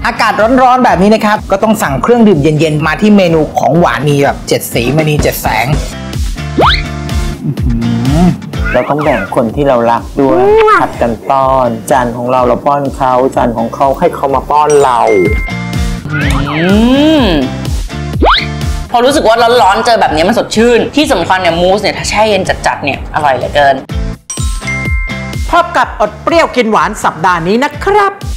อากาศร้อนๆแบบนี้นะครับก็ต้องสั่งเครื่องดื่มเย็นๆมาที่เมนูของหวานมีแบบ7สีมณี7แสงเราต้องแบ่งคนที่เรารักด้วยผัดกันป้อนจานของเราป้อนเขาจานของเขาให้เขามาป้อนเราพอรู้สึกว่าร้อนๆเจอแบบนี้มันสดชื่นที่สำคัญเนี่ยมูสเนี่ยถ้าแช่เย็นจัดๆเนี่ยอร่อยเหลือเกินพบกับอดเปรี้ยวกินหวานสัปดาห์นี้นะครับ